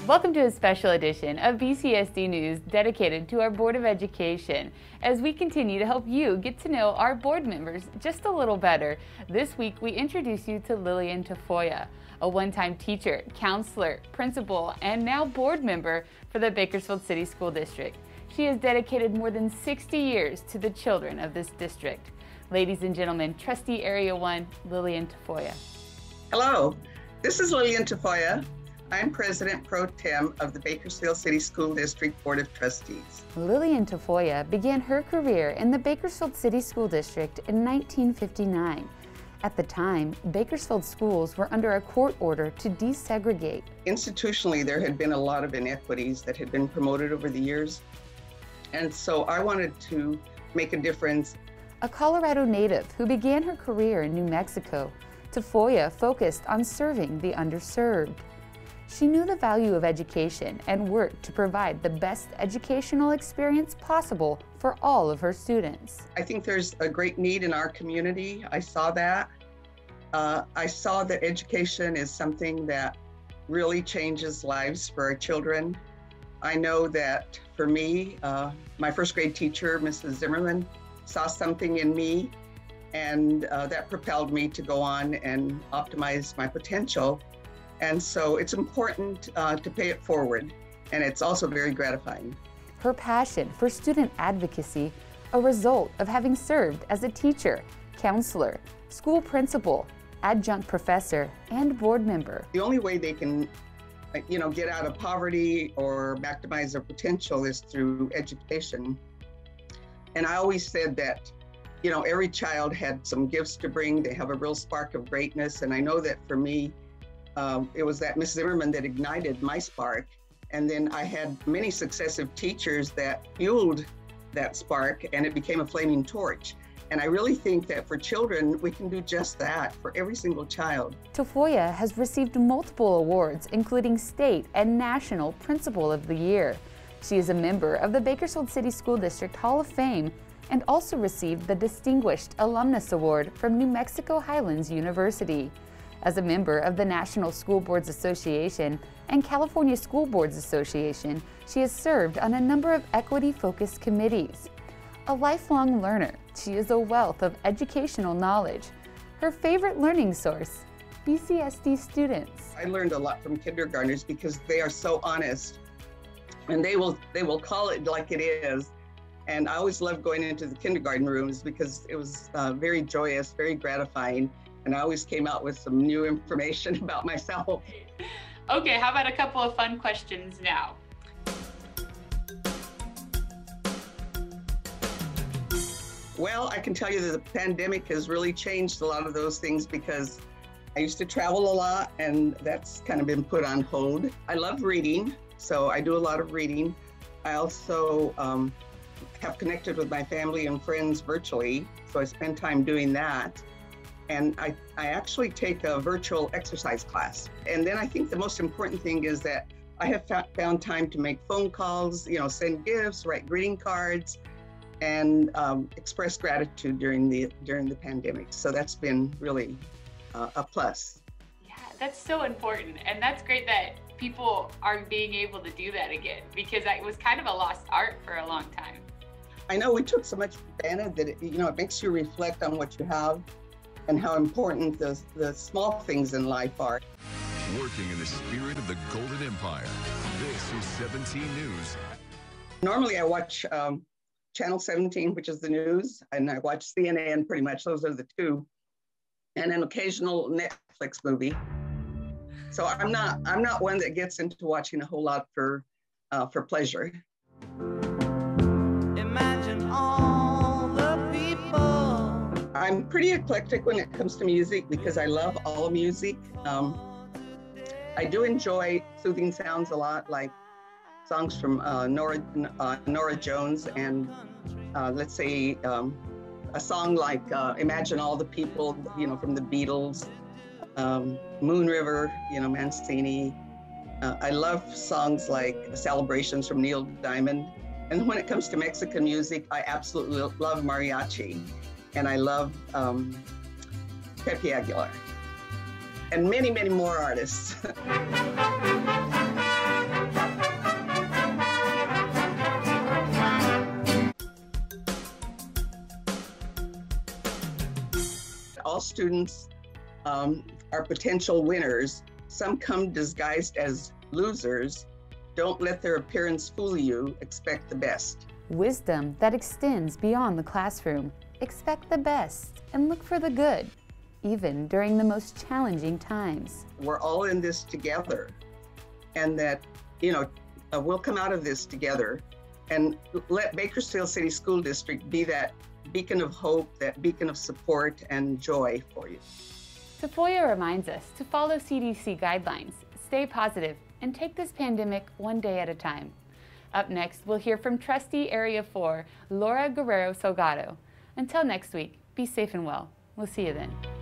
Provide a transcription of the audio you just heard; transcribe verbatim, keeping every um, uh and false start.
Welcome to a special edition of B C S D News dedicated to our Board of Education. As we continue to help you get to know our board members just a little better, this week we introduce you to Lillian Tafoya, a one-time teacher, counselor, principal, and now board member for the Bakersfield City School District. She has dedicated more than sixty years to the children of this district. Ladies and gentlemen, Trustee Area one, Lillian Tafoya. Hello, this is Lillian Tafoya. I'm President Pro Tem of the Bakersfield City School District Board of Trustees. Lillian Tafoya began her career in the Bakersfield City School District in nineteen fifty-nine. At the time, Bakersfield schools were under a court order to desegregate. Institutionally, there had been a lot of inequities that had been promoted over the years, and so I wanted to make a difference. A Colorado native who began her career in New Mexico, Tafoya focused on serving the underserved. She knew the value of education and worked to provide the best educational experience possible for all of her students. I think there's a great need in our community. I saw that. Uh, I saw that education is something that really changes lives for our children. I know that for me, uh, my first grade teacher, Missus Zimmerman, saw something in me, and uh, that propelled me to go on and optimize my potential. And so it's important uh, to pay it forward, and it's also very gratifying. Her passion for student advocacy, a result of having served as a teacher, counselor, school principal, adjunct professor, and board member. The only way they can, you know, get out of poverty or maximize their potential is through education. And I always said that, you know, every child had some gifts to bring. They have a real spark of greatness, and I know that for me, Um, it was that Miss Zimmerman that ignited my spark. And then I had many successive teachers that fueled that spark, and it became a flaming torch. And I really think that for children, we can do just that for every single child. Tafoya has received multiple awards, including state and national Principal of the Year. She is a member of the Bakersfield City School District Hall of Fame and also received the Distinguished Alumnus Award from New Mexico Highlands University. As a member of the National School Boards Association and California School Boards Association, she has served on a number of equity-focused committees. A lifelong learner, she is a wealth of educational knowledge. Her favorite learning source, B C S D students. I learned a lot from kindergartners because they are so honest, and they will, they will call it like it is. And I always loved going into the kindergarten rooms because it was uh, very joyous, very gratifying. And I always came out with some new information about myself. Okay, how about a couple of fun questions now? Well, I can tell you that the pandemic has really changed a lot of those things because I used to travel a lot, and that's kind of been put on hold. I love reading, so I do a lot of reading. I also um, have connected with my family and friends virtually, so I spend time doing that. And I, I actually take a virtual exercise class. And then I think the most important thing is that I have found time to make phone calls, you know, send gifts, write greeting cards, and um, express gratitude during the during the pandemic. So that's been really uh, a plus. Yeah, that's so important. And that's great that people are being able to do that again, because it was kind of a lost art for a long time. I know we took so much for granted that, it, you know, it makes you reflect on what you have and how important the, the small things in life are. Working in the spirit of the Golden Empire, this is seventeen News. Normally I watch um, Channel seventeen, which is the news, and I watch C N N pretty much. Those are the two. And an occasional Netflix movie. So I'm not, I'm not one that gets into watching a whole lot for, uh, for pleasure. Imagine all the people. I'm pretty eclectic when it comes to music because I love all music. Um, I do enjoy soothing sounds a lot, like songs from uh, Nora, uh, Nora Jones, and uh, let's say um, a song like uh, Imagine All the People, you know, from the Beatles, um, Moon River, you know, Mancini. Uh, I love songs like Celebrations from Neil Diamond. And when it comes to Mexican music, I absolutely love mariachi. And I love um, Pepe Aguilar. And many, many more artists. all students um, are potential winners. Some come disguised as losers. Don't let their appearance fool you. Expect the best. Wisdom that extends beyond the classroom. Expect the best and look for the good, even during the most challenging times. We're all in this together, and that, you know, uh, we'll come out of this together, and let Bakersfield City School District be that beacon of hope, that beacon of support and joy for you. Tafoya reminds us to follow C D C guidelines, stay positive, and take this pandemic one day at a time. Up next, we'll hear from Trustee Area four, Laura Guerrero Salgado. Until next week, be safe and well. We'll see you then.